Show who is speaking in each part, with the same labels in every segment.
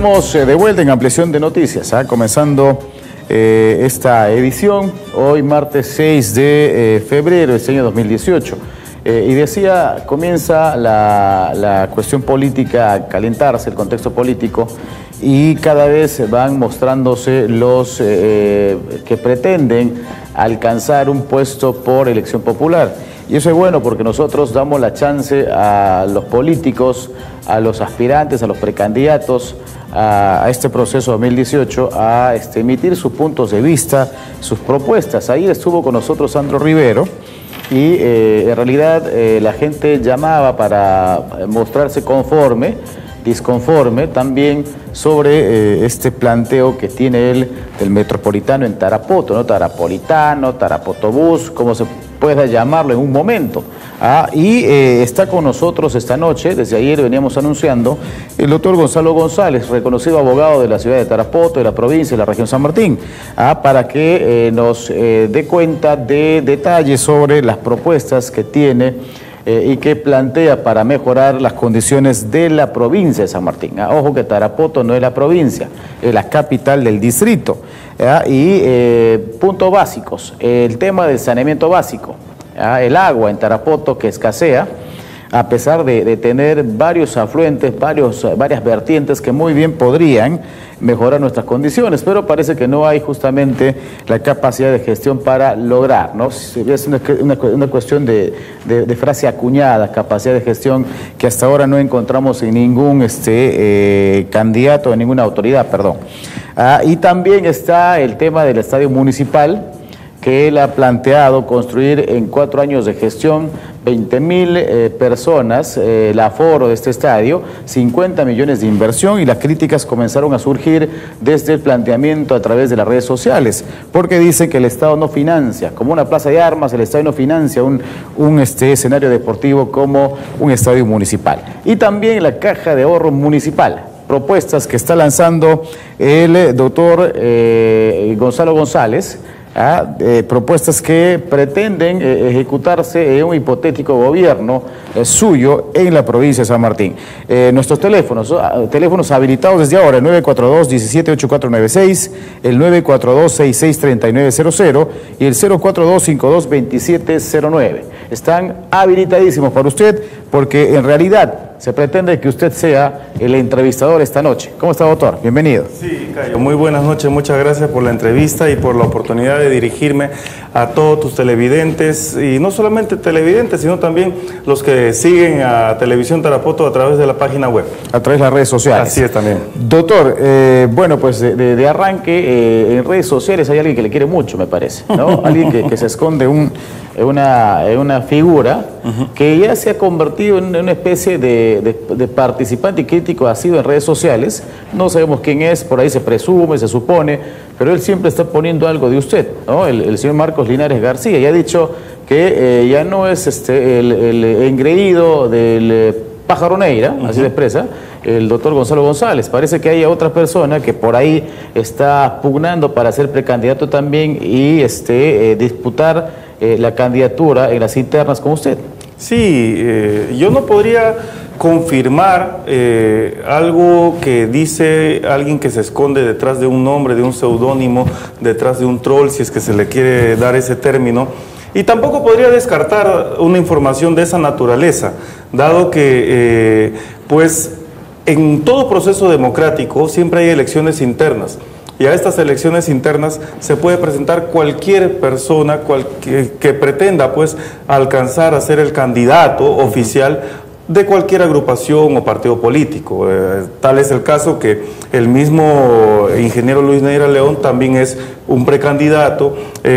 Speaker 1: estamos de vuelta en Ampliación de Noticias, comenzando esta edición, hoy martes 6 de febrero de este año 2018. Y decía, comienza la cuestión política a calentarse, el contexto político, y cada vez van mostrándose los que pretenden alcanzar un puesto por elección popular. Y eso es bueno porque nosotros damos la chance a los políticos, a los aspirantes, a los precandidatos a este proceso 2018 a emitir sus puntos de vista, sus propuestas. Ahí estuvo con nosotros Sandro Rivero y en realidad la gente llamaba para mostrarse conforme, disconforme también sobre este planteo que tiene él del metropolitano en Tarapoto, ¿no? Tarapolitano, Tarapotobús, como se pueda llamarlo en un momento. Y está con nosotros esta noche, desde ayer veníamos anunciando, el doctor Gonzalo González, reconocido abogado de la ciudad de Tarapoto, de la provincia, de la región San Martín, para que nos dé cuenta de detalles sobre las propuestas que tiene y que plantea para mejorar las condiciones de la provincia de San Martín. Ojo que Tarapoto no es la provincia, es la capital del distrito. Y puntos básicos, el tema del saneamiento básico, el agua en Tarapoto que escasea, a pesar de tener varios afluentes, varias vertientes que muy bien podrían mejorar nuestras condiciones, pero parece que no hay justamente la capacidad de gestión para lograr, ¿no? Es una cuestión de frase acuñada, capacidad de gestión que hasta ahora no encontramos en ningún candidato, en ninguna autoridad, perdón. Y también está el tema del estadio municipal, que él ha planteado construir en 4 años de gestión 20.000 personas, el aforo de este estadio, 50 millones de inversión, y las críticas comenzaron a surgir desde el planteamiento a través de las redes sociales, porque dice que el Estado no financia, como una plaza de armas, el Estado no financia un escenario deportivo como un estadio municipal. Y también la caja de ahorro municipal, propuestas que está lanzando el doctor Gonzalo González, propuestas que pretenden ejecutarse en un hipotético gobierno suyo en la provincia de San Martín. Nuestros teléfonos habilitados desde ahora, el 942-178496, el 942-663900 y el 042-522709. Están habilitadísimos para usted porque en realidad se pretende que usted sea el entrevistador esta noche. ¿Cómo está, doctor? Bienvenido.
Speaker 2: Sí, Cayo, muy buenas noches, muchas gracias por la entrevista y por la oportunidad de dirigirme a todos tus televidentes, y no solamente televidentes, sino también los que siguen a Televisión Tarapoto a través de la página web.
Speaker 1: A través de las redes sociales.
Speaker 2: Así es también.
Speaker 1: Doctor, bueno, pues de arranque, en redes sociales hay alguien que le quiere mucho, me parece, ¿no? Alguien que se esconde en una figura que ya se ha convertido en una especie de participante y crítico asiduo en redes sociales. No sabemos quién es, por ahí se presume, se supone, pero él siempre está poniendo algo de usted, ¿no? El señor Marcos Linares García ya ha dicho que ya no es el engreído del pájaro Neira, así se expresa, el doctor Gonzalo González. Parece que hay otra persona que por ahí está pugnando para ser precandidato también y disputar la candidatura en las internas con usted.
Speaker 2: Sí, yo no podría confirmar algo que dice alguien que se esconde detrás de un nombre, de un seudónimo, detrás de un troll, si es que se le quiere dar ese término. Y tampoco podría descartar una información de esa naturaleza, dado que, pues, en todo proceso democrático siempre hay elecciones internas. Y a estas elecciones internas se puede presentar cualquier persona que pretenda, pues, alcanzar a ser el candidato oficial de cualquier agrupación o partido político. Tal es el caso que el mismo ingeniero Luis Neira León también es un precandidato,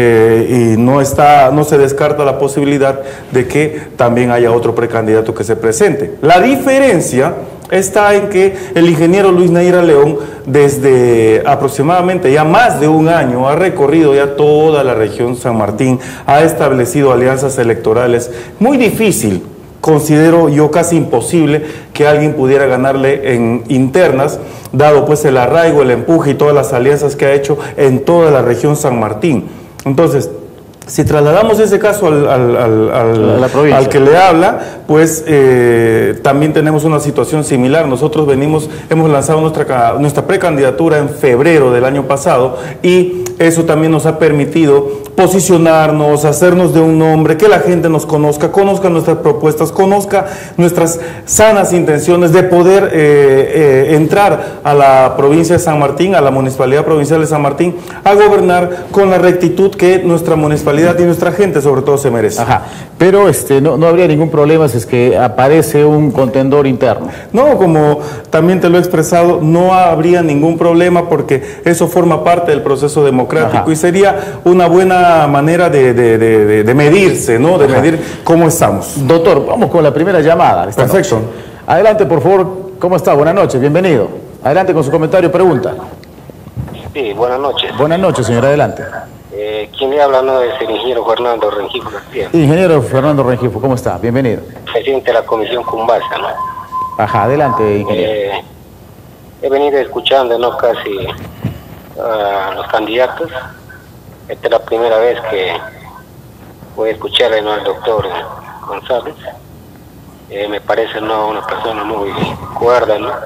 Speaker 2: y no se descarta la posibilidad de que también haya otro precandidato que se presente. La diferencia está en que el ingeniero Luis Neira León, desde aproximadamente ya más de un año, ha recorrido ya toda la región San Martín, ha establecido alianzas electorales. Muy difícil, considero yo casi imposible, que alguien pudiera ganarle en internas, dado pues el arraigo, el empuje y todas las alianzas que ha hecho en toda la región San Martín. Entonces, Si trasladamos ese caso al que le habla, pues también tenemos una situación similar. Nosotros hemos lanzado nuestra precandidatura en febrero del año pasado y eso también nos ha permitido posicionarnos, hacernos de un nombre, que la gente nos conozca nuestras propuestas, conozca nuestras sanas intenciones de poder entrar a la provincia de San Martín, a la Municipalidad Provincial de San Martín, a gobernar con la rectitud que nuestra municipalidad y nuestra gente sobre todo se merece.
Speaker 1: Ajá, pero no habría ningún problema si es que aparece un contendor interno.
Speaker 2: No, como también te lo he expresado, no habría ningún problema porque eso forma parte del proceso democrático. Ajá. Y sería una buena manera de medirse, ¿no? De medir cómo estamos.
Speaker 1: Doctor, vamos con la primera llamada.
Speaker 2: Perfecto.
Speaker 1: Noche. Adelante, por favor. ¿Cómo está? Buenas noches, bienvenido. Adelante con su comentario, pregunta.
Speaker 3: Sí, buenas noches.
Speaker 1: Buenas noches, señor, adelante.
Speaker 3: ¿Quién le habla? No, es el ingeniero Fernando Rengifo García.
Speaker 1: Ingeniero Fernando Rengifo, ¿cómo está? Bienvenido.
Speaker 3: Presidente de la Comisión Cumbasa, ¿no?
Speaker 1: Ajá, adelante, ingeniero.
Speaker 3: He venido escuchando, ¿no? Casi a los candidatos. Esta es la primera vez que voy a escuchar, ¿no?, al doctor González. Me parece, ¿no?, una persona muy cuerda, ¿no?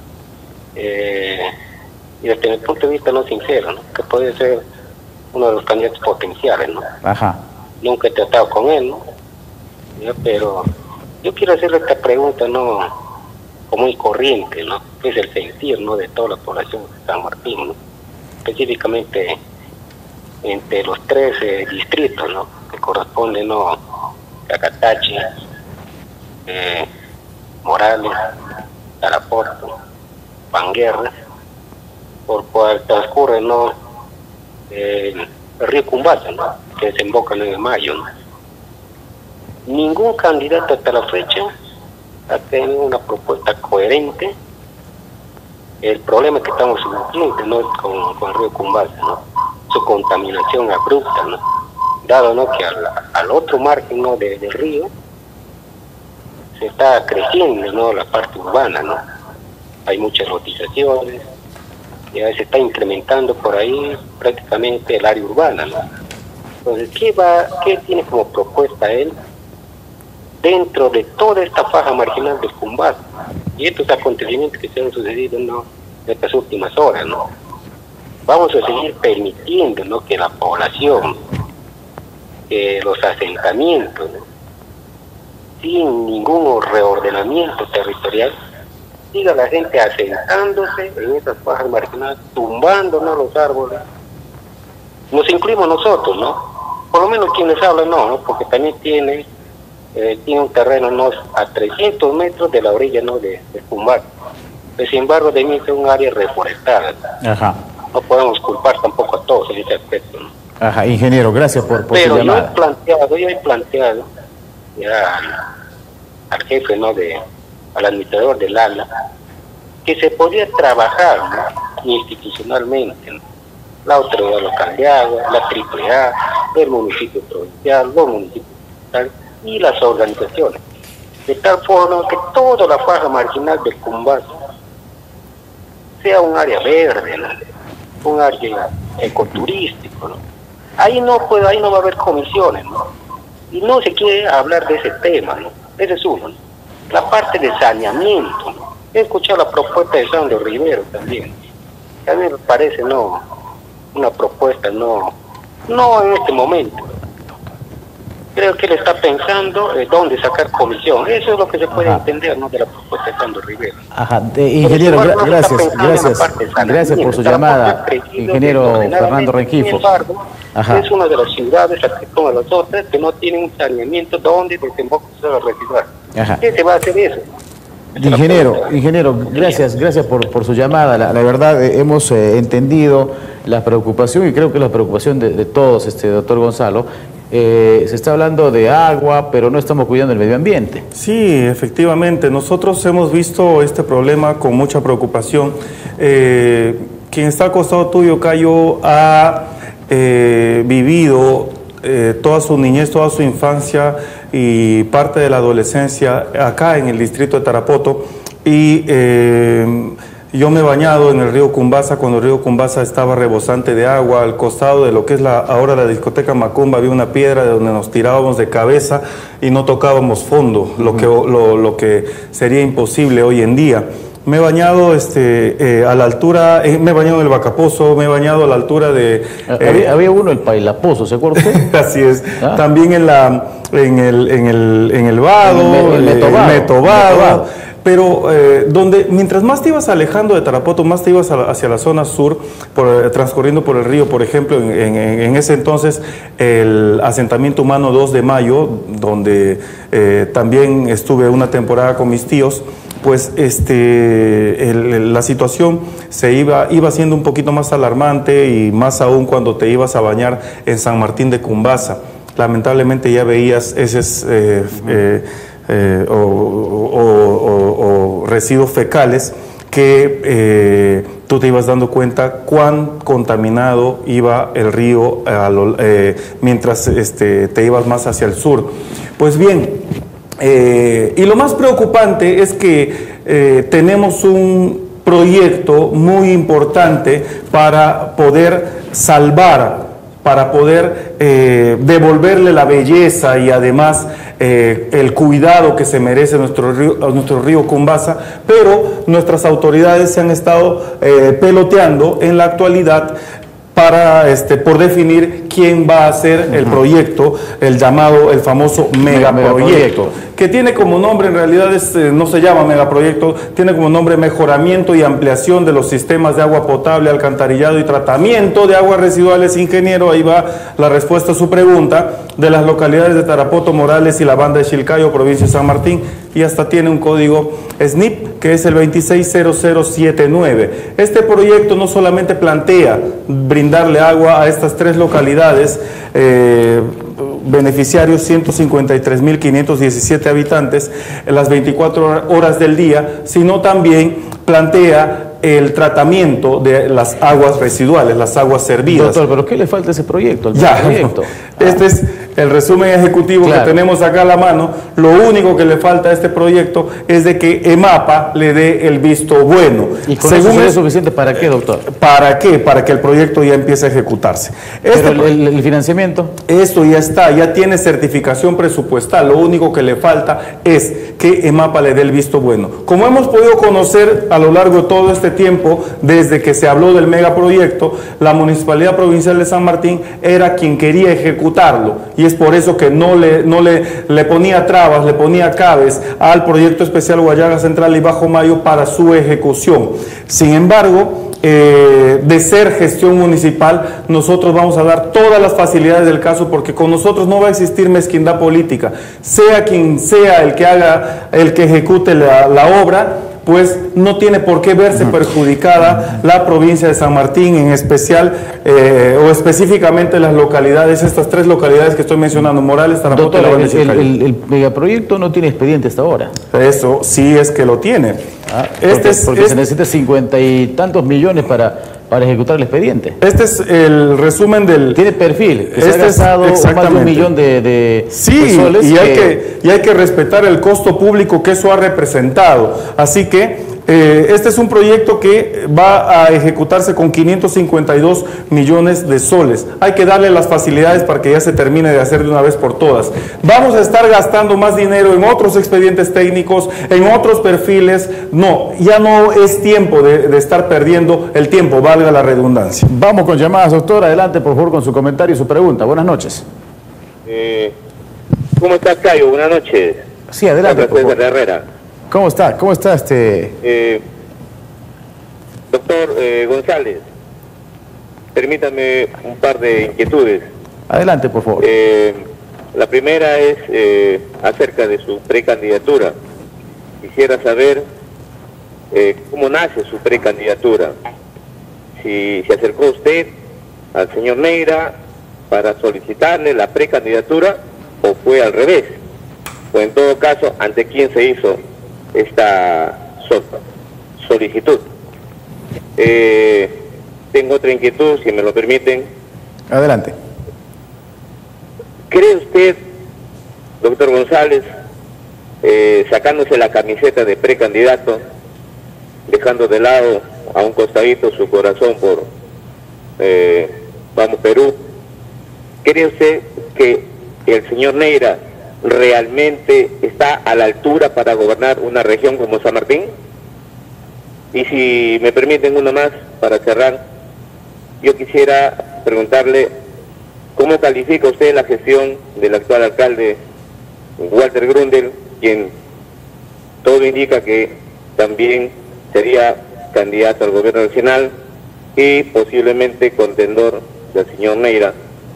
Speaker 3: Y desde mi punto de vista, no sincero, ¿no? Que puede ser uno de los candidatos potenciales, ¿no?
Speaker 1: Ajá.
Speaker 3: Nunca he tratado con él, ¿no? Pero yo quiero hacerle esta pregunta, ¿no?, como muy corriente, ¿no? Que es el sentir, ¿no?, de toda la población de San Martín, ¿no? Específicamente entre los 13 distritos, ¿no?, que corresponden, ¿no?, Cacatache, Morales, Tarapoto, Panguerra, por cual transcurre, ¿no?, el río Cumbasa, ¿no?, que desemboca en el Mayo, ¿no? Ningún candidato hasta la fecha ha tenido una propuesta coherente. El problema que estamos sufriendo, ¿no?, con el río Cumbasa, ¿no?, su contaminación abrupta, ¿no?, dado, ¿no?, que al otro margen, ¿no?, del río se está creciendo, ¿no?, la parte urbana, ¿no? Hay muchas lotizaciones, ya se está incrementando por ahí prácticamente el área urbana, ¿no? Entonces, ¿qué tiene como propuesta él dentro de toda esta faja marginal del Cumbasa y estos acontecimientos que se han sucedido, ¿no?, en estas últimas horas, ¿no? Vamos a seguir permitiendo, ¿no?, que la población, que los asentamientos, ¿no?, sin ningún reordenamiento territorial, siga la gente asentándose en esas fajas marginales, tumbando, ¿no?, los árboles. Nos incluimos nosotros, ¿no? Por lo menos quienes hablan, no, porque también tiene un terreno, ¿no?, a 300 metros de la orilla, ¿no?, de Cumbasa. Sin embargo, de mí es un área reforestada.
Speaker 1: Ajá.
Speaker 3: No podemos culpar tampoco a todos en ese aspecto, ¿no?
Speaker 1: Ajá, ingeniero, gracias por su llamada.
Speaker 3: Pero yo he planteado ya al jefe, ¿no?, al administrador del ALA, que se podría trabajar, ¿no?, institucionalmente, ¿no?, la autoridad local de agua, la AAA, el municipio provincial, los municipios estatales y las organizaciones, de tal forma que toda la faja marginal del Cumbasa sea un área verde, ¿no?, un área ecoturístico, ¿no? Ahí no va a haber comisiones, ¿no? Y no se quiere hablar de ese tema, ¿no? Ese es uno, ¿no? La parte de saneamiento, ¿no? He escuchado la propuesta de Sandro Rivero también. A mí me parece, ¿no?, una propuesta no en este momento. Creo que él está pensando dónde sacar comisión. Eso es lo que se puede entender, ¿no?, de la propuesta de Sandro Rivero.
Speaker 1: Ajá, ingeniero, gracias por su llamada, ingeniero Fernando Rengifo.
Speaker 3: Sin embargo, es una de las ciudades, como las otras, que no tienen un saneamiento donde desemboca los residuos. ¿Qué se va a hacer eso?
Speaker 1: Ingeniero, gracias por su llamada. La verdad, hemos entendido la preocupación, y creo que es la preocupación de todos, doctor Gonzalo. Se está hablando de agua, pero no estamos cuidando el medio ambiente.
Speaker 2: Sí, efectivamente. Nosotros hemos visto este problema con mucha preocupación. Quien está al costado tuyo, Cayo, ha vivido toda su niñez, toda su infancia y parte de la adolescencia acá en el distrito de Tarapoto, y Yo me he bañado en el río Cumbasa cuando el río Cumbasa estaba rebosante de agua. Al costado de lo que es ahora la discoteca Macumba había una piedra de donde nos tirábamos de cabeza y no tocábamos fondo, lo que sería imposible hoy en día. Me he bañado a la altura, me he bañado en el Bacapozo, me he bañado a la altura de...
Speaker 1: había uno, el Pailapozo, ¿se acuerda usted?
Speaker 2: Así es. También en el Vado,
Speaker 1: el Metobado.
Speaker 2: Pero mientras más te ibas alejando de Tarapoto, más te ibas hacia la zona sur, transcurriendo por el río, por ejemplo, en ese entonces el asentamiento humano 2 de Mayo, donde también estuve una temporada con mis tíos, pues la situación se iba siendo un poquito más alarmante, y más aún cuando te ibas a bañar en San Martín de Cumbasa. Lamentablemente ya veías heces o residuos fecales que tú te ibas dando cuenta cuán contaminado iba el río mientras te ibas más hacia el sur. Pues bien, y lo más preocupante es que tenemos un proyecto muy importante para poder salvar, para poder devolverle la belleza y además el cuidado que se merece nuestro río Cumbasa, pero nuestras autoridades se han estado peloteando en la actualidad por definir quién va a hacer el proyecto, el famoso megaproyecto, que tiene como nombre, en realidad no se llama megaproyecto, tiene como nombre mejoramiento y ampliación de los sistemas de agua potable, alcantarillado y tratamiento de aguas residuales. Ingeniero, ahí va la respuesta a su pregunta, de las localidades de Tarapoto, Morales y la Banda de Chilcayo, provincia de San Martín, y hasta tiene un código SNIP que es el 260079. Este proyecto no solamente plantea brindarle agua a estas 3 localidades, beneficiarios 153.517 habitantes en las 24 horas del día, sino también plantea el tratamiento de las aguas residuales, las aguas servidas.
Speaker 1: Doctor, ¿pero qué le falta a ese proyecto?
Speaker 2: Este es el resumen ejecutivo que tenemos acá a la mano. Lo único que le falta a este proyecto es de que EMAPA le dé el visto bueno.
Speaker 1: ¿Y con eso es suficiente para qué, doctor?
Speaker 2: ¿Para qué? Para que el proyecto ya empiece a ejecutarse.
Speaker 1: ¿Pero el financiamiento?
Speaker 2: Esto ya está, ya tiene certificación presupuestal. Lo único que le falta es que EMAPA le dé el visto bueno. Como hemos podido conocer a lo largo de todo este tiempo, desde que se habló del megaproyecto, la Municipalidad Provincial de San Martín era quien quería ejecutarlo, y es por eso que no le ponía trabas, le ponía cabes al proyecto especial Guayaga Central y Bajo Mayo para su ejecución. Sin embargo, de ser gestión municipal, nosotros vamos a dar todas las facilidades del caso, porque con nosotros no va a existir mezquindad política. Sea quien sea el que ejecute la obra, pues no tiene por qué verse perjudicada la provincia de San Martín, en especial o específicamente las localidades, estas 3 localidades que estoy mencionando, Morales, Tarapoto y la Banda de Chilcayo.
Speaker 1: El megaproyecto no tiene expediente hasta ahora.
Speaker 2: Eso sí es que lo tiene.
Speaker 1: Porque se necesita 50 y tantos millones para ejecutar el expediente.
Speaker 2: Este es el resumen del...
Speaker 1: Tiene perfil, que se ha gastado más de 1 millón de soles.
Speaker 2: Y hay que respetar el costo público que eso ha representado. Así que este es un proyecto que va a ejecutarse con 552 millones de soles. Hay que darle las facilidades para que ya se termine de hacer de una vez por todas. Vamos a estar gastando más dinero en otros expedientes técnicos, en otros perfiles. No, ya no es tiempo de estar perdiendo el tiempo, valga la redundancia.
Speaker 1: Vamos con llamadas, doctor. Adelante, por favor, con su comentario y su pregunta. Buenas noches.
Speaker 4: ¿Cómo estás, Cayo? Buenas noches.
Speaker 1: Sí, adelante, por favor.
Speaker 4: Herrera.
Speaker 1: ¿Cómo está?
Speaker 4: Doctor González, permítame un par de inquietudes.
Speaker 1: Adelante, por favor.
Speaker 4: La primera es acerca de su precandidatura. Quisiera saber cómo nace su precandidatura. Si se acercó usted al señor Neira para solicitarle la precandidatura o fue al revés. O en todo caso, ¿ante quién se hizo esta solicitud? Tengo otra inquietud, si me lo permiten.
Speaker 1: Adelante.
Speaker 4: ¿Cree usted, doctor González, sacándose la camiseta de precandidato, dejando de lado a un costadito su corazón por Vamos Perú. ¿Cree usted que el señor Neira realmente está a la altura para gobernar una región como San Martín? Y si me permiten una más para cerrar, yo quisiera preguntarle cómo califica usted la gestión del actual alcalde Walter Grundel, quien todo indica que también sería candidato al gobierno nacional y posiblemente contendor del señor Neira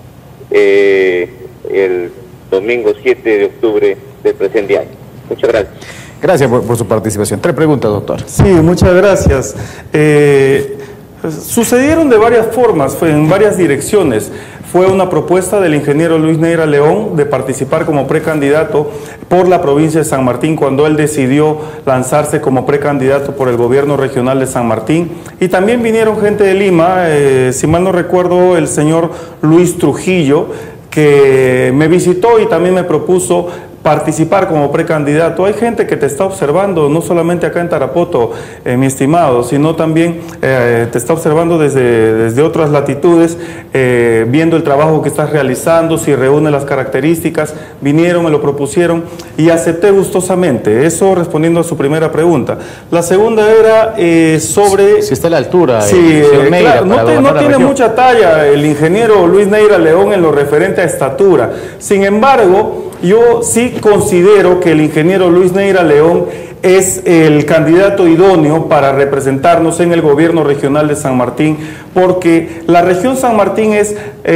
Speaker 4: el domingo 7 de octubre del presente año. Muchas gracias.
Speaker 1: Gracias por su participación. 3 preguntas, doctor.
Speaker 2: Sí, muchas gracias. Sucedieron de varias formas, fue en varias direcciones. Fue una propuesta del ingeniero Luis Neira León de participar como precandidato por la provincia de San Martín cuando él decidió lanzarse como precandidato por el gobierno regional de San Martín. Y también vinieron gente de Lima, si mal no recuerdo, el señor Luis Trujillo, que me visitó y también me propuso participar como precandidato. Hay gente que te está observando, no solamente acá en Tarapoto, mi estimado, sino también te está observando desde otras latitudes, viendo el trabajo que estás realizando, si reúne las características. Vinieron, me lo propusieron y acepté gustosamente. Eso respondiendo a su primera pregunta. La segunda era sobre...
Speaker 1: Si está a la altura.
Speaker 2: Sí,
Speaker 1: Neira,
Speaker 2: claro, no tiene mucha talla el ingeniero Luis Neira León en lo referente a estatura. Sin embargo, yo sí considero que el ingeniero Luis Neira León es el candidato idóneo para representarnos en el gobierno regional de San Martín, porque la región San Martín es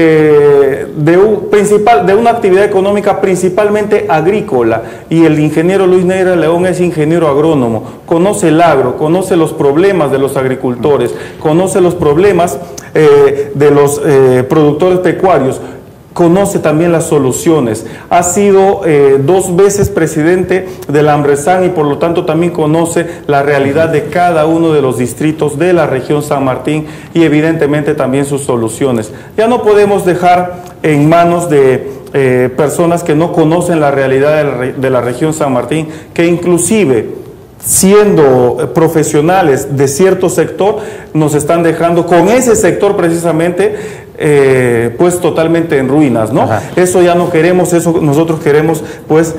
Speaker 2: de una actividad económica principalmente agrícola, y el ingeniero Luis Neira León es ingeniero agrónomo, conoce el agro, conoce los problemas de los agricultores, conoce los problemas de los productores pecuarios, conoce también las soluciones, ha sido 2 veces presidente de la AMRESAN y por lo tanto también conoce la realidad de cada uno de los distritos de la región San Martín y evidentemente también sus soluciones. Ya no podemos dejar en manos de personas que no conocen la realidad de la región San Martín, que inclusive siendo profesionales de cierto sector, nos están dejando con ese sector precisamente pues totalmente en ruinas, ¿no? Ajá. Eso ya no queremos, eso nosotros queremos pues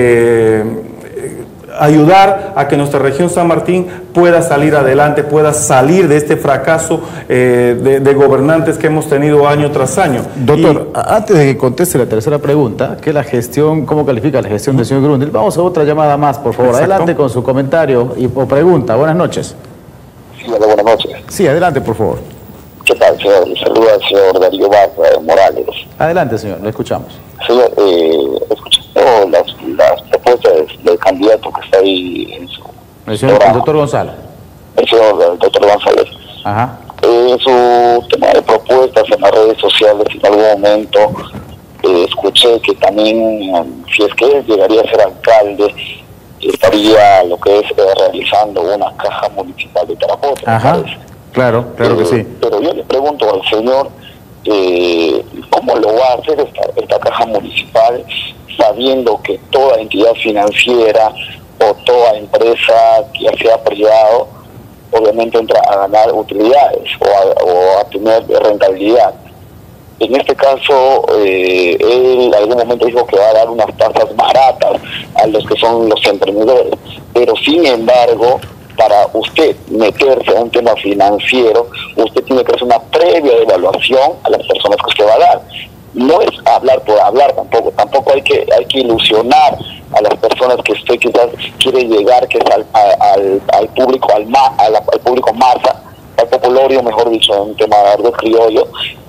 Speaker 2: ayudar a que nuestra región San Martín pueda salir adelante, pueda salir de este fracaso de gobernantes que hemos tenido año tras año.
Speaker 1: Doctor, antes de que conteste la tercera pregunta, que la gestión, ¿cómo califica la gestión del señor Grundel? Vamos a otra llamada más, por favor. Exacto. Adelante con su comentario o pregunta. Buenas noches.
Speaker 5: Sí, hola, buenas noches.
Speaker 1: Sí, adelante, por favor.
Speaker 5: ¿Qué tal, señor? Le saluda al señor Darío Morales.
Speaker 1: Adelante, señor, le escuchamos.
Speaker 5: Señor, escuchando las propuestas del candidato que está ahí en su...
Speaker 1: El doctor González.
Speaker 5: El doctor González.
Speaker 1: Ajá.
Speaker 5: Su tema de propuestas en las redes sociales, en algún momento escuché que también, si es que él llegaría a ser alcalde, estaría lo que es realizando una caja municipal de Tarapoto.
Speaker 1: Ajá. Claro que sí.
Speaker 5: Pero yo le pregunto al señor, ¿cómo lo va a hacer esta caja municipal sabiendo que toda entidad financiera o toda empresa que ya sea privado obviamente entra a ganar utilidades o a tener rentabilidad? En este caso, él en algún momento dijo que va a dar unas tasas baratas a los que son los emprendedores, pero sin embargo, para usted meterse a un tema financiero, usted tiene que hacer una previa evaluación a las personas que usted va a dar. No es hablar por hablar tampoco hay que ilusionar a las personas que usted quizás quiere llegar, que es al público, al público masa, al populario, mejor dicho, un tema de criollo,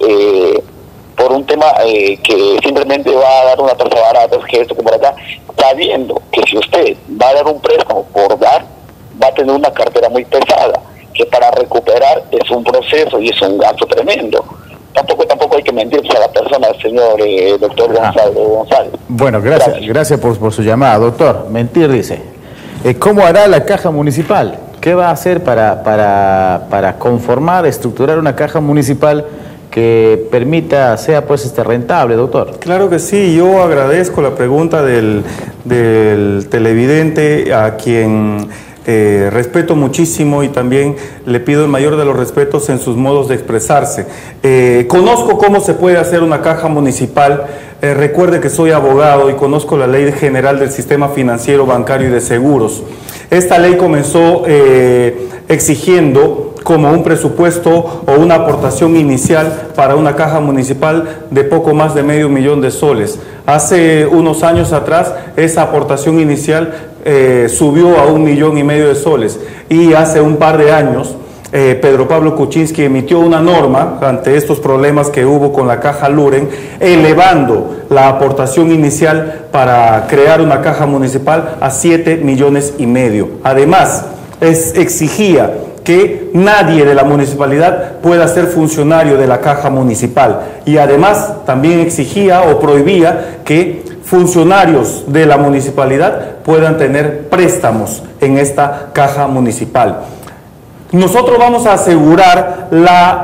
Speaker 5: por un tema que simplemente va a dar una tasa barata, que esto, que por acá, sabiendo que si usted va a dar un préstamo por dar, va a tener una cartera muy pesada, que para recuperar es un proceso y es un gasto tremendo. Tampoco hay que mentirse a la persona, señor doctor González.
Speaker 1: Bueno, gracias por su llamada. Doctor, mentir dice. ¿Cómo hará la caja municipal? ¿Qué va a hacer para conformar, estructurar una caja municipal que permita, sea pues rentable, doctor?
Speaker 2: Claro que sí, yo agradezco la pregunta del televidente, a quien respeto muchísimo y también le pido el mayor de los respetos en sus modos de expresarse. Conozco cómo se puede hacer una caja municipal. Recuerde que soy abogado y conozco la ley general del sistema financiero, bancario y de seguros. Esta ley comenzó exigiendo como un presupuesto o una aportación inicial para una caja municipal de poco más de $500,000 de soles. Hace unos años atrás esa aportación inicial subió a $1,500,000 de soles, y hace un par de años Pedro Pablo Kuczynski emitió una norma ante estos problemas que hubo con la caja Luren, elevando la aportación inicial para crear una caja municipal a $7,5 millones. Además, exigía que nadie de la municipalidad pueda ser funcionario de la caja municipal, y además también exigía o prohibía que funcionarios de la municipalidad puedan tener préstamos en esta caja municipal. Nosotros vamos a asegurar la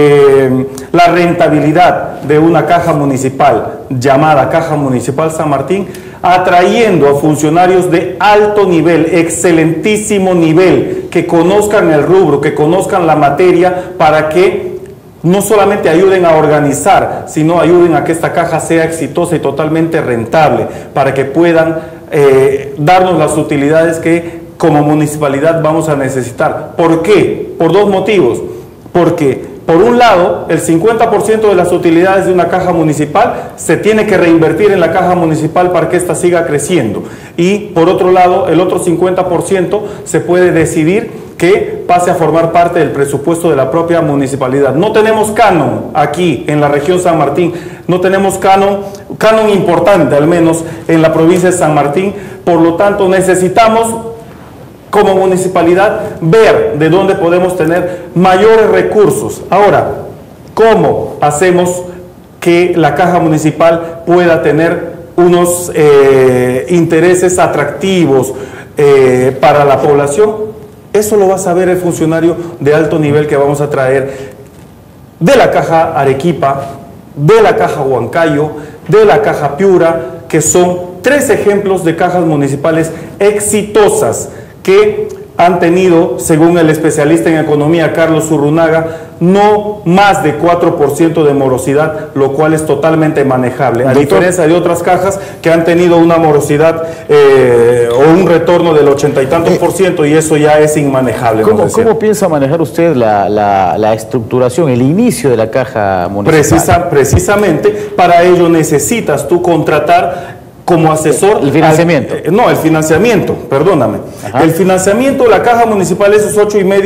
Speaker 2: rentabilidad de una caja municipal llamada Caja Municipal San Martín, atrayendo a funcionarios de alto nivel, excelentísimo nivel, que conozcan el rubro, que conozcan la materia, para que no solamente ayuden a organizar, sino ayuden a que esta caja sea exitosa y totalmente rentable, para que puedan darnos las utilidades que como municipalidad vamos a necesitar. ¿Por qué? Por dos motivos. Porque, por un lado, el 50% de las utilidades de una caja municipal se tiene que reinvertir en la caja municipal para que ésta siga creciendo. Y, por otro lado, el otro 50% se puede decidir que pase a formar parte del presupuesto de la propia municipalidad. No tenemos canon aquí en la región San Martín, no tenemos canon importante al menos en la provincia de San Martín, por lo tanto necesitamos como municipalidad ver de dónde podemos tener mayores recursos. Ahora, ¿cómo hacemos que la caja municipal pueda tener unos intereses atractivos para la población? Eso lo va a saber el funcionario de alto nivel que vamos a traer de la caja Arequipa, de la caja Huancayo, de la caja Piura, que son 3 ejemplos de cajas municipales exitosas que han tenido, según el especialista en economía Carlos Zurrunaga, no más de 4% de morosidad, lo cual es totalmente manejable, a diferencia de otras cajas que han tenido una morosidad o un retorno del 80 y tantos %, y eso ya es inmanejable.
Speaker 1: ¿Cómo piensa manejar usted la estructuración, el inicio de la caja municipal?
Speaker 2: Precisamente para ello necesitas tú contratar como asesor
Speaker 1: el financiamiento.
Speaker 2: El financiamiento, perdóname. Ajá. El financiamiento de la caja municipal, esos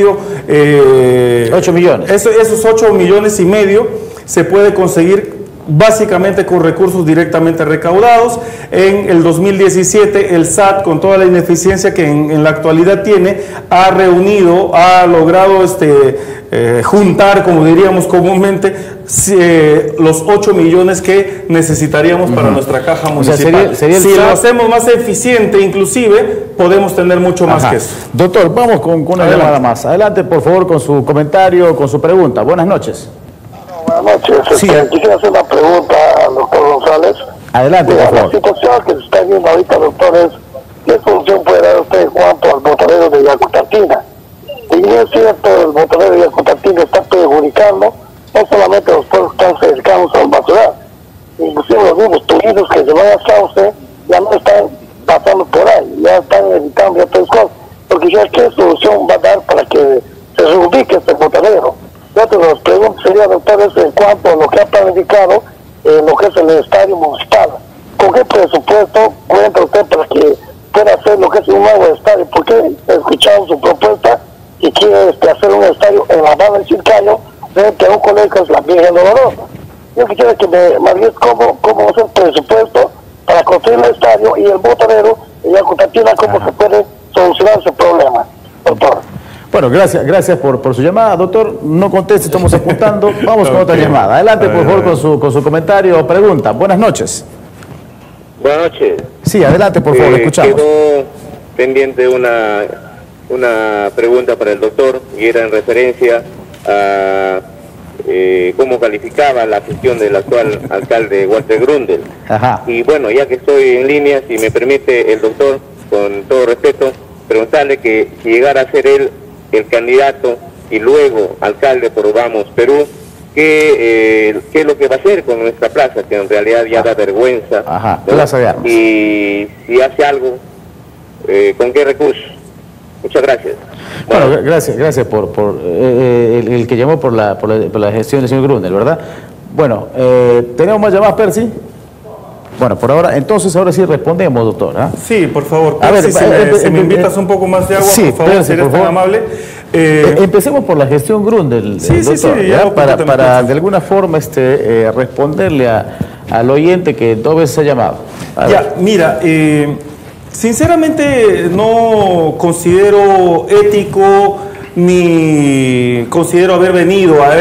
Speaker 2: 8,5
Speaker 1: 8 millones.
Speaker 2: Esos 8,5 millones se puede conseguir básicamente con recursos directamente recaudados. En el 2017 el SAT, con toda la ineficiencia que en la actualidad tiene, ha logrado juntar, como diríamos comúnmente, los 8 millones que necesitaríamos para nuestra caja municipal.
Speaker 1: Sería
Speaker 2: si lo hacemos más eficiente, inclusive, podemos tener mucho más que eso.
Speaker 1: Doctor, vamos con una llamada más. Adelante, por favor, con su comentario, con su pregunta. Buenas noches.
Speaker 5: Buenas noches.
Speaker 1: Sí.
Speaker 5: Quisiera hacer una pregunta al doctor González.
Speaker 1: Adelante, por favor.
Speaker 5: La situación que se está viendo ahorita, doctor, es ¿qué solución puede dar usted en cuanto al botonero de Yacutantina? Y es cierto, el botonero de Yacutantina está perjudicando no solamente a los pueblos que están cercanos a la ciudad, inclusive los mismos turistas que se van a Sauce ya no están pasando por ahí, ya están evitando otras cosas. Porque ya, ¿qué solución va a dar para que se reubique este botonero? Otra de las preguntas sería, doctor, en cuanto a lo que ha planificado lo que es el estadio municipal. ¿Con qué presupuesto cuenta usted para que pueda hacer lo que es un nuevo estadio? Porque he escuchado su propuesta y quiere hacer un estadio en la banda del Chilcayo, frente a un colegio que es la Virgen Dolorosa. Yo quisiera que me digas cómo es el presupuesto para construir el estadio y el botonero y la Yacutantina, cómo se puede solucionar ese problema, doctor.
Speaker 1: Bueno, gracias por su llamada, doctor. No conteste, estamos apuntando. Vamos con otra llamada. Adelante, por favor, con su comentario o pregunta. Buenas noches.
Speaker 4: Buenas noches.
Speaker 1: Sí, adelante, por favor, escuchamos.
Speaker 4: Quedó pendiente una pregunta para el doctor, y era en referencia a cómo calificaba la gestión del actual alcalde Walter Grundel.
Speaker 1: Ajá.
Speaker 4: Y bueno, ya que estoy en línea, si me permite el doctor, con todo respeto, preguntarle que si llegara a ser él el candidato y luego alcalde por Vamos Perú, ¿qué es lo que va a hacer con nuestra plaza, que en realidad ya da vergüenza?
Speaker 1: Ajá, Plaza de Armas.
Speaker 4: Y si hace algo, ¿con qué recursos? Muchas gracias.
Speaker 1: Bueno, gracias por el que llamó por la gestión del señor Grundel, ¿verdad? Bueno, ¿tenemos más llamadas, Percy? Bueno, por ahora, entonces ahora sí respondemos, doctor.
Speaker 2: Sí, por favor,
Speaker 1: a ver,
Speaker 2: si me invitas un poco más de agua,
Speaker 1: sí,
Speaker 2: por favor,
Speaker 1: Percy,
Speaker 2: si eres
Speaker 1: por
Speaker 2: tan
Speaker 1: favor.
Speaker 2: amable.
Speaker 1: Empecemos por la gestión Grundel, doctor,
Speaker 2: ya
Speaker 1: para de alguna forma responderle al oyente que 2 veces ha llamado.
Speaker 2: Ya, mira, sinceramente no considero ético ni considero haber venido a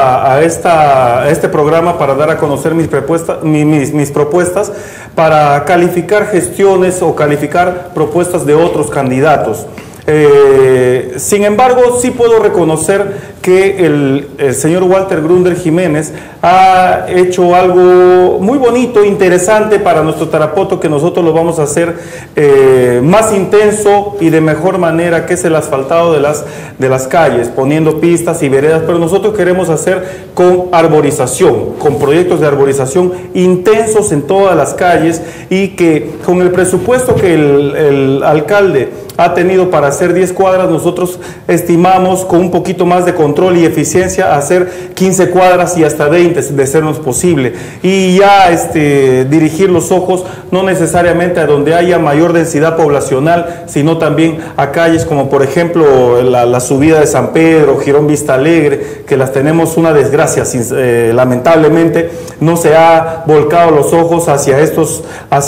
Speaker 2: este programa para dar a conocer mis propuestas, para calificar gestiones o calificar propuestas de otros candidatos. Sin embargo, sí puedo reconocer que el señor Walter Grundel Jiménez ha hecho algo muy bonito, interesante para nuestro Tarapoto, que nosotros lo vamos a hacer más intenso y de mejor manera, que es el asfaltado de las calles, poniendo pistas y veredas, pero nosotros queremos hacer con arborización, con proyectos de arborización intensos en todas las calles, y que con el presupuesto que el alcalde ha tenido para hacer 10 cuadras, nosotros estimamos con un poquito más de control y eficiencia hacer 15 cuadras y hasta 20 de sernos posible, y ya dirigir los ojos no necesariamente a donde haya mayor densidad poblacional, sino también a calles como por ejemplo la subida de San Pedro, Girón Vista Alegre, que las tenemos una desgracia, lamentablemente no se ha volcado los ojos hacia estos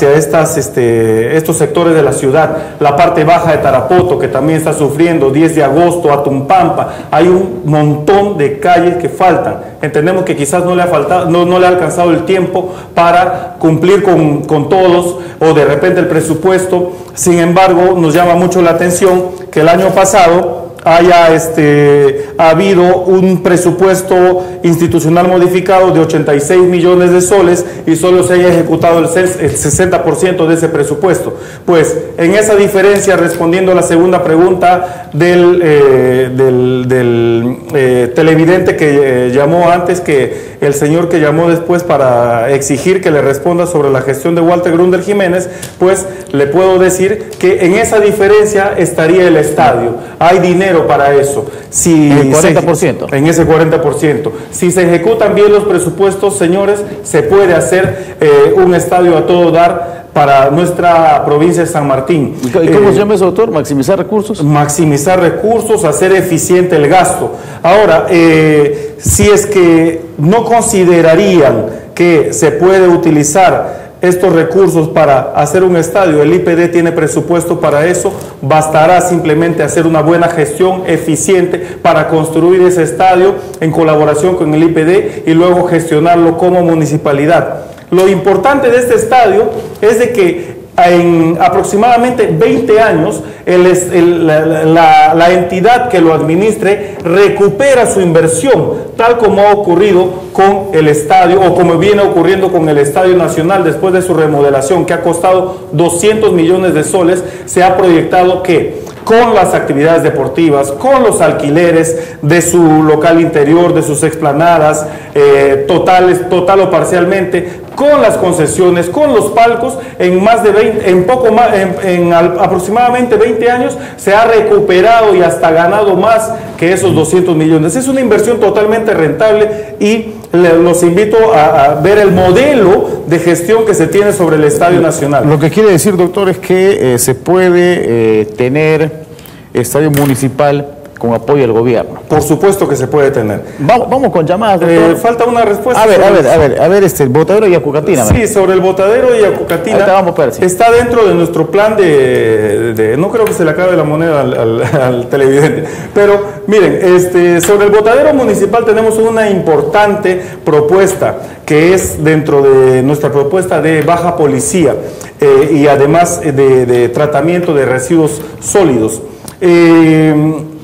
Speaker 2: sectores de la ciudad. La parte baja de Tarapoto, que también está sufriendo, 10 de agosto, Atumpampa, hay un montón de calles que faltan. Entendemos que quizás no le ha alcanzado el tiempo para cumplir con todos, o de repente el presupuesto. Sin embargo, nos llama mucho la atención que el año pasado haya habido un presupuesto institucional modificado de 86 millones de soles y solo se haya ejecutado el 60% de ese presupuesto. Pues en esa diferencia, respondiendo a la segunda pregunta del televidente que llamó antes, que el señor que llamó después para exigir que le responda sobre la gestión de Walter Grundel Jiménez, pues le puedo decir que en esa diferencia estaría el estadio. Hay dinero para eso. Si
Speaker 1: el 40%.
Speaker 2: En ese 40%. Si se ejecutan bien los presupuestos, señores, se puede hacer un estadio a todo dar para nuestra provincia de San Martín.
Speaker 1: ¿Y cómo se llama eso, doctor? ¿Maximizar recursos?
Speaker 2: Maximizar recursos, hacer eficiente el gasto. Ahora, si es que no considerarían que se puede utilizar estos recursos para hacer un estadio, el IPD tiene presupuesto para eso, bastará simplemente hacer una buena gestión eficiente para construir ese estadio en colaboración con el IPD y luego gestionarlo como municipalidad. Lo importante de este estadio es de que en aproximadamente 20 años la entidad que lo administre recupera su inversión, tal como ha ocurrido con el estadio, o como viene ocurriendo con el Estadio Nacional después de su remodelación, que ha costado 200 millones de soles. Se ha proyectado que con las actividades deportivas, con los alquileres de su local interior, de sus explanadas, total o parcialmente, con las concesiones, con los palcos, en aproximadamente 20 años se ha recuperado y hasta ganado más que esos 200 millones. Es una inversión totalmente rentable y los invito a ver el modelo de gestión que se tiene sobre el Estadio Nacional.
Speaker 1: Lo que quiere decir, doctor, es que se puede tener estadio municipal con apoyo del gobierno.
Speaker 2: Por supuesto que se puede tener.
Speaker 1: Vamos con llamadas, doctor.
Speaker 2: Falta una respuesta.
Speaker 1: A ver, el Botadero y Acucatina.
Speaker 2: Sí, sobre el Botadero y Acucatina.
Speaker 1: Ahorita vamos, Percy.
Speaker 2: Está dentro de nuestro plan no creo que se le acabe la moneda al televidente. Pero miren, sobre el Botadero municipal tenemos una importante propuesta, que es dentro de nuestra propuesta de baja policía y además de tratamiento de residuos sólidos.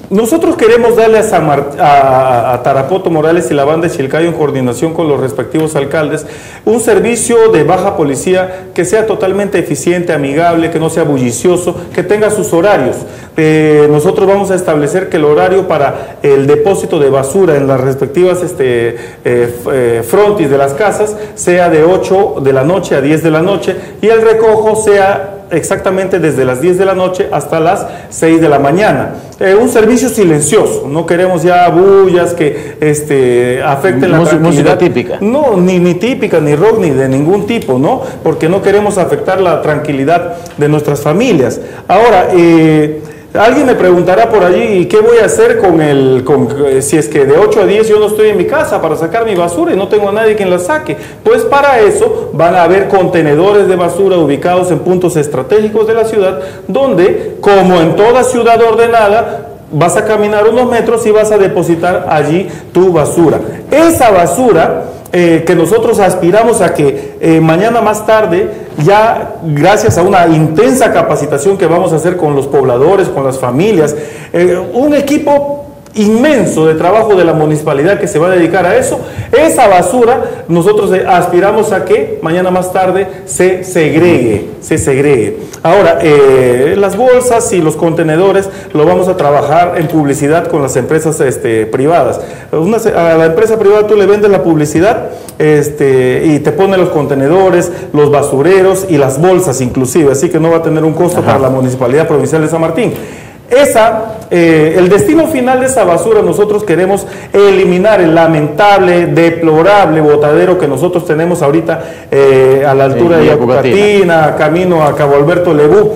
Speaker 2: Nosotros queremos darle a Tarapoto Morales y la banda de Chilcayo, en coordinación con los respectivos alcaldes, un servicio de baja policía que sea totalmente eficiente, amigable, que no sea bullicioso, que tenga sus horarios. Nosotros vamos a establecer que el horario para el depósito de basura en las respectivas frontis de las casas sea de 8 de la noche a 10 de la noche y el recojo sea exactamente desde las 10 de la noche hasta las 6 de la mañana. Un servicio silencioso, no queremos ya bullas que afecten la tranquilidad.
Speaker 1: Música típica.
Speaker 2: No, ni típica, ni rock, ni de ningún tipo, ¿no? Porque no queremos afectar la tranquilidad de nuestras familias. Ahora, alguien me preguntará por allí, ¿y qué voy a hacer si es que de 8 a 10 yo no estoy en mi casa para sacar mi basura y no tengo a nadie quien la saque? Pues para eso van a haber contenedores de basura ubicados en puntos estratégicos de la ciudad, donde, como en toda ciudad ordenada, vas a caminar unos metros y vas a depositar allí tu basura. Esa basura que nosotros aspiramos a que mañana más tarde, ya gracias a una intensa capacitación que vamos a hacer con los pobladores, con las familias, un equipo inmenso de trabajo de la municipalidad que se va a dedicar a eso, esa basura nosotros aspiramos a que mañana más tarde se segregue. Ahora, las bolsas y los contenedores lo vamos a trabajar en publicidad con las empresas privadas. A la empresa privada tú le vendes la publicidad y te pone los contenedores, los basureros y las bolsas inclusive, así que no va a tener un costo para la Municipalidad Provincial de San Martín. El destino final de esa basura, nosotros queremos eliminar el lamentable, deplorable botadero que nosotros tenemos ahorita a la altura de Yacucatina, camino a Cabo Alberto Lebú.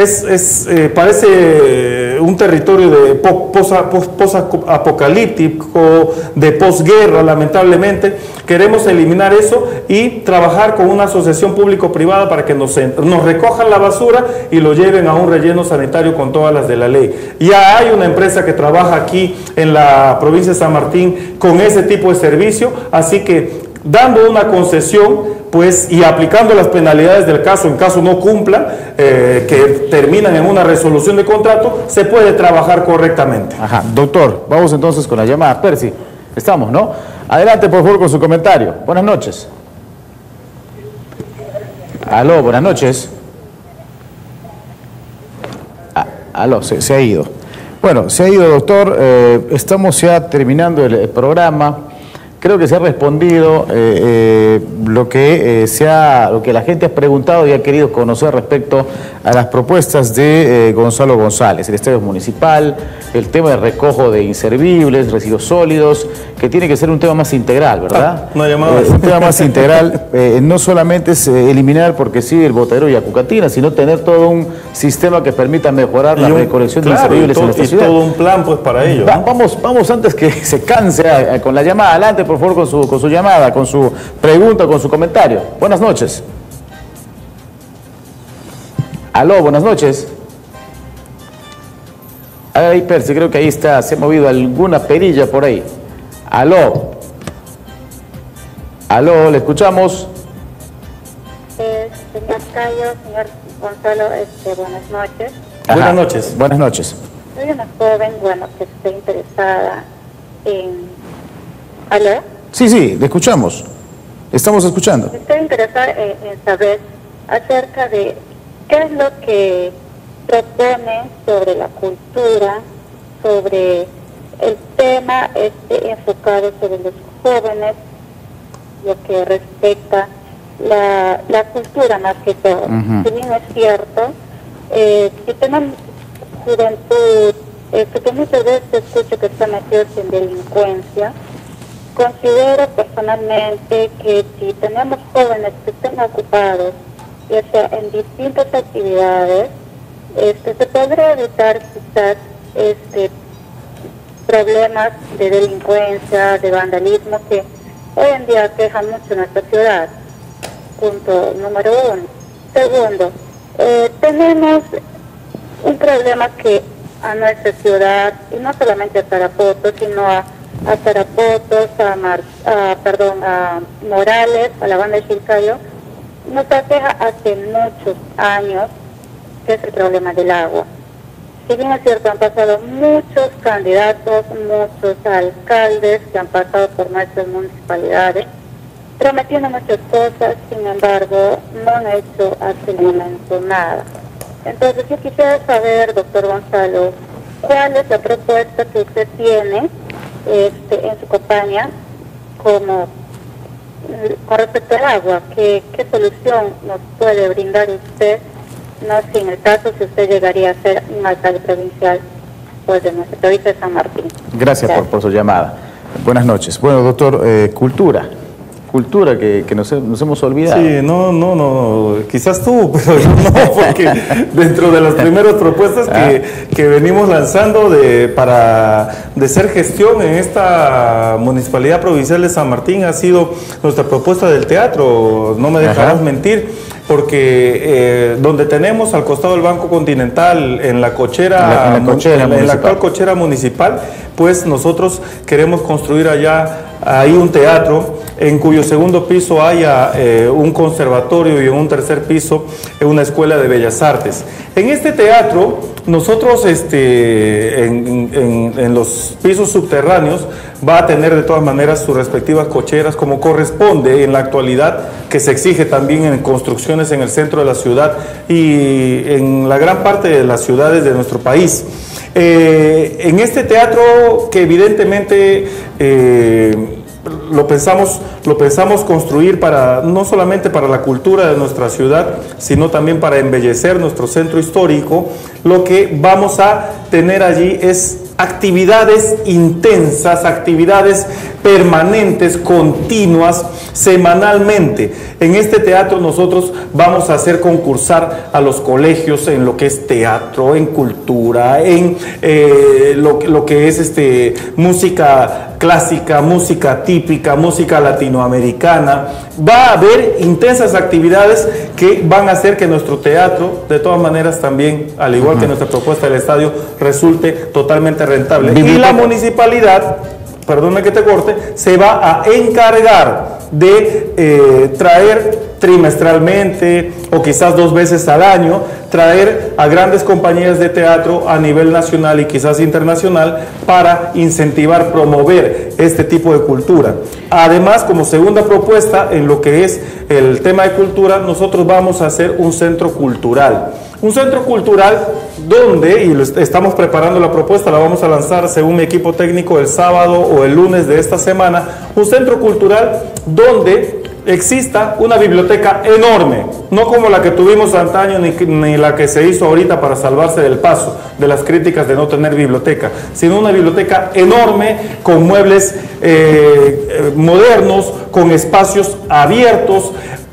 Speaker 2: Parece un territorio de post-apocalíptico, de posguerra, lamentablemente. Queremos eliminar eso y trabajar con una asociación público-privada para que nos recojan la basura y lo lleven a un relleno sanitario con todas las de la ley. Ya hay una empresa que trabaja aquí en la provincia de San Martín con ese tipo de servicio, así que dando una concesión, pues, y aplicando las penalidades del caso, en caso no cumplan, que terminan en una resolución de contrato, se puede trabajar correctamente.
Speaker 1: Ajá, doctor, vamos entonces con la llamada. Percy, estamos, ¿no? Adelante, por favor, con su comentario. Buenas noches. Aló, buenas noches. Aló, se ha ido. Bueno, se ha ido, doctor. Estamos ya terminando el programa. Creo que se ha respondido lo que la gente ha preguntado y ha querido conocer respecto a las propuestas de Gonzalo González, el estadio municipal, el tema de recojo de inservibles, residuos sólidos, que tiene que ser un tema más integral, ¿verdad?
Speaker 2: Una llamada.
Speaker 1: Un tema más integral, no solamente es eliminar, porque sí, el botadero de Yacucatina, sino tener todo un sistema que permita mejorar la recolección de inservibles en nuestra ciudad.
Speaker 2: Y todo un plan, pues, para ello, ¿no?
Speaker 1: Vamos antes que se canse con la llamada. Adelante, por favor, con su llamada, con su pregunta, con su comentario. Buenas noches. Aló, buenas noches. Ahí, Percy, creo que ahí está, se ha movido alguna perilla por ahí. Aló. Aló, ¿le escuchamos?
Speaker 6: Señor Cayo, señor Gonzalo, buenas noches.
Speaker 1: Ajá.
Speaker 2: Buenas noches.
Speaker 1: Buenas noches.
Speaker 6: Soy una joven, que está interesada en... ¿Aló?
Speaker 1: Sí, le escuchamos. Estamos escuchando.
Speaker 6: Estoy interesada en saber acerca de qué es lo que propone sobre la cultura, sobre el tema enfocado sobre los jóvenes, lo que respecta la cultura más que todo. Si bien es cierto, si tenemos juventud, que muchas veces escucho que están metidos en delincuencia, considero personalmente que si tenemos jóvenes que estén ocupados, ya sea en distintas actividades, se podría evitar quizás problemas de delincuencia, de vandalismo que hoy en día quejan mucho en nuestra ciudad. Punto número 1. Segundo, tenemos un problema que a nuestra ciudad, y no solamente a Tarapoto, sino a Tarapoto, a Morales, a la banda de Chilcayo, nos aqueja hace muchos años, que es el problema del agua. Si bien es cierto, han pasado muchos candidatos, muchos alcaldes que han pasado por nuestras municipalidades, prometiendo muchas cosas, sin embargo, no han hecho absolutamente nada. Entonces, yo quisiera saber, doctor Gonzalo, ¿cuál es la propuesta que usted tiene en su campaña con respecto al agua? ¿Qué solución nos puede brindar usted? No sé, en el caso si usted llegaría a ser un alcalde provincial pues de nuestra provincia de San Martín.
Speaker 1: Gracias por su llamada. Buenas noches. Bueno, doctor, cultura que nos hemos olvidado.
Speaker 2: Sí, no, quizás tú, pero yo no, porque dentro de las primeras propuestas que venimos lanzando de ser gestión en esta Municipalidad Provincial de San Martín ha sido nuestra propuesta del teatro, no me dejarás mentir, porque donde tenemos al costado del Banco Continental, en la cochera, en la actual cochera municipal, pues nosotros queremos construir ahí un teatro en cuyo segundo piso haya un conservatorio y en un tercer piso una escuela de bellas artes. En este teatro nosotros en los pisos subterráneos va a tener de todas maneras sus respectivas cocheras como corresponde en la actualidad, que se exige también en construcciones en el centro de la ciudad y en la gran parte de las ciudades de nuestro país. En este teatro que evidentemente lo pensamos construir no solamente para la cultura de nuestra ciudad, sino también para embellecer nuestro centro histórico. Lo que vamos a tener allí es actividades intensas, actividades permanentes, continuas, semanalmente. En este teatro nosotros vamos a hacer concursar a los colegios en lo que es teatro, en cultura, en lo que es música clásica, música típica, música latinoamericana. Va a haber intensas actividades que van a hacer que nuestro teatro, de todas maneras también, al igual que nuestra propuesta del estadio, resulte totalmente rentable. Y la municipalidad, perdóname que te corte, se va a encargar de traer trimestralmente o quizás 2 veces al año, traer a grandes compañías de teatro a nivel nacional y quizás internacional para incentivar, promover este tipo de cultura. Además, como segunda propuesta en lo que es el tema de cultura, nosotros vamos a hacer un centro cultural. Un centro cultural donde, y estamos preparando la propuesta, la vamos a lanzar según mi equipo técnico el sábado o el lunes de esta semana, un centro cultural donde exista una biblioteca enorme, no como la que tuvimos antaño ni la que se hizo ahorita para salvarse del paso de las críticas de no tener biblioteca, sino una biblioteca enorme con muebles modernos, con espacios abiertos,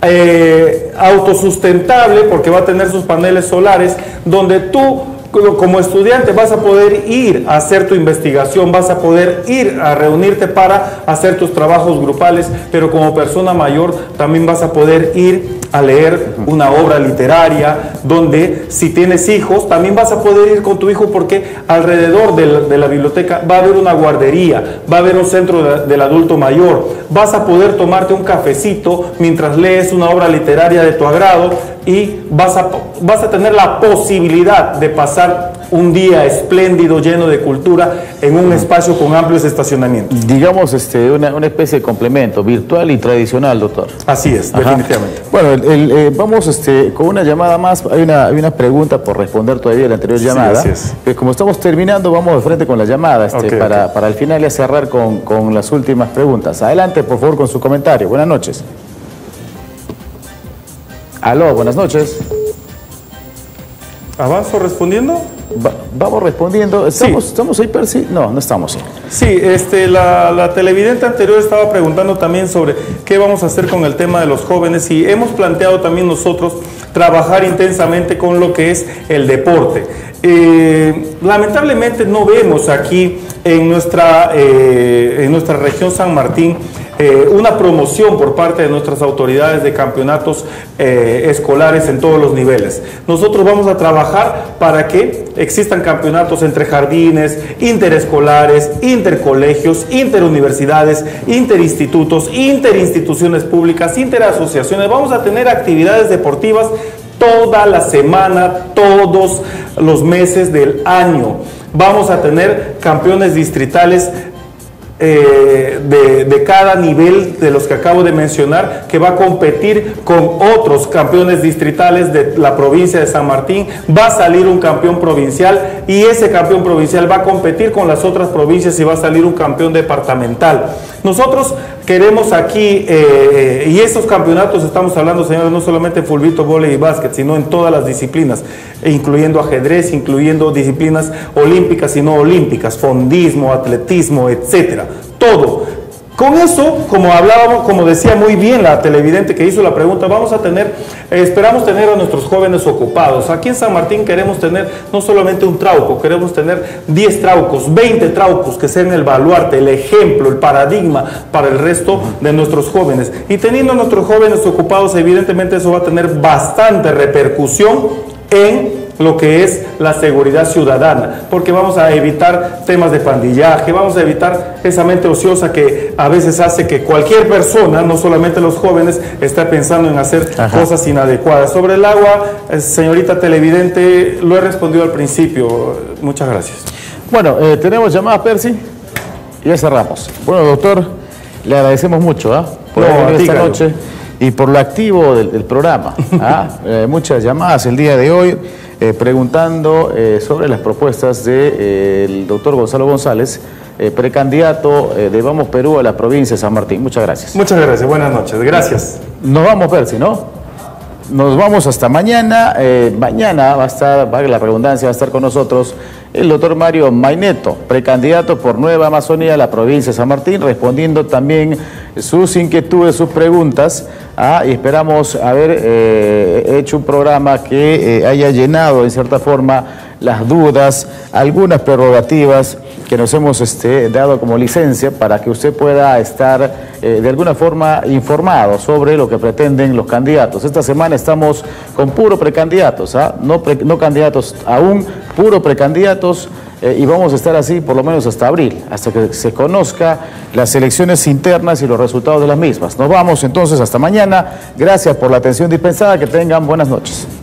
Speaker 2: autosustentable porque va a tener sus paneles solares, donde tú como estudiante vas a poder ir a hacer tu investigación, vas a poder ir a reunirte para hacer tus trabajos grupales, pero como persona mayor también vas a poder ir a leer una obra literaria, donde si tienes hijos también vas a poder ir con tu hijo, porque alrededor de la biblioteca va a haber una guardería, va a haber un centro del adulto mayor, vas a poder tomarte un cafecito mientras lees una obra literaria de tu agrado y vas a tener la posibilidad de pasar un día espléndido, lleno de cultura, en un espacio con amplios estacionamientos.
Speaker 1: Digamos una especie de complemento, virtual y tradicional, doctor.
Speaker 2: Así es, definitivamente.
Speaker 1: Bueno, vamos con una llamada más. Hay una pregunta por responder todavía de la anterior llamada.
Speaker 2: Sí, así es.
Speaker 1: Como estamos terminando, vamos de frente con la llamada, para al final ya cerrar con las últimas preguntas. Adelante, por favor, con su comentario. Buenas noches. Aló, buenas noches.
Speaker 2: ¿Avanzo respondiendo?
Speaker 1: Vamos respondiendo. ¿Estamos ahí, Percy? No estamos.
Speaker 2: Sí, la televidente anterior estaba preguntando también sobre qué vamos a hacer con el tema de los jóvenes, y hemos planteado también nosotros trabajar intensamente con lo que es el deporte. Lamentablemente no vemos aquí en nuestra región San Martín una promoción por parte de nuestras autoridades de campeonatos escolares en todos los niveles. Nosotros vamos a trabajar para que existan campeonatos entre jardines, interescolares, intercolegios, interuniversidades, interinstitutos, interinstituciones públicas, interasociaciones. Vamos a tener actividades deportivas toda la semana, todos los meses del año. Vamos a tener campeones distritales de cada nivel de los que acabo de mencionar, que va a competir con otros campeones distritales de la provincia de San Martín. Va a salir un campeón provincial y ese campeón provincial va a competir con las otras provincias y va a salir un campeón departamental. Nosotros queremos aquí, y estos campeonatos estamos hablando, señores, no solamente fulbito, vóley y básquet, sino en todas las disciplinas, incluyendo ajedrez, incluyendo disciplinas olímpicas y no olímpicas, fondismo, atletismo, etcétera, todo. Con eso, como hablábamos, como decía muy bien la televidente que hizo la pregunta, vamos a tener, esperamos tener a nuestros jóvenes ocupados. Aquí en San Martín queremos tener no solamente un trauco, queremos tener 10 traucos, 20 traucos que sean el baluarte, el ejemplo, el paradigma para el resto de nuestros jóvenes. Y teniendo a nuestros jóvenes ocupados, evidentemente eso va a tener bastante repercusión en lo que es la seguridad ciudadana, porque vamos a evitar temas de pandillaje, vamos a evitar esa mente ociosa que a veces hace que cualquier persona, no solamente los jóvenes, esté pensando en hacer cosas inadecuadas. Sobre el agua, señorita televidente, lo he respondido al principio. Muchas gracias.
Speaker 1: Bueno, tenemos llamadas, Percy, y ya cerramos. Bueno, doctor, le agradecemos mucho por venir esta noche y por lo activo del programa. Muchas llamadas el día de hoy. Preguntando sobre las propuestas del doctor Gonzalo González, precandidato de Vamos Perú a la provincia de San Martín. Muchas gracias.
Speaker 2: Muchas gracias, buenas noches, gracias.
Speaker 1: Nos vamos, Percy, ¿no? Nos vamos hasta mañana. Mañana va a estar, valga la redundancia, va a estar con nosotros el doctor Mario Maineto, precandidato por Nueva Amazonía a la provincia de San Martín, respondiendo también sus inquietudes, sus preguntas, y esperamos haber hecho un programa que haya llenado en cierta forma las dudas, algunas prerrogativas que nos hemos dado como licencia para que usted pueda estar de alguna forma informado sobre lo que pretenden los candidatos. Esta semana estamos con puro precandidatos, no candidatos aún, puro precandidatos, y vamos a estar así por lo menos hasta abril, hasta que se conozca las elecciones internas y los resultados de las mismas. Nos vamos entonces hasta mañana. Gracias por la atención dispensada, que tengan buenas noches.